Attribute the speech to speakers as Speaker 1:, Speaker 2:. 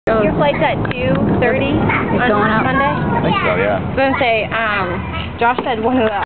Speaker 1: Your flight's at 2:30 on
Speaker 2: going up.
Speaker 1: Monday?
Speaker 3: I think so, yeah.
Speaker 1: I was going to say, Josh said one of the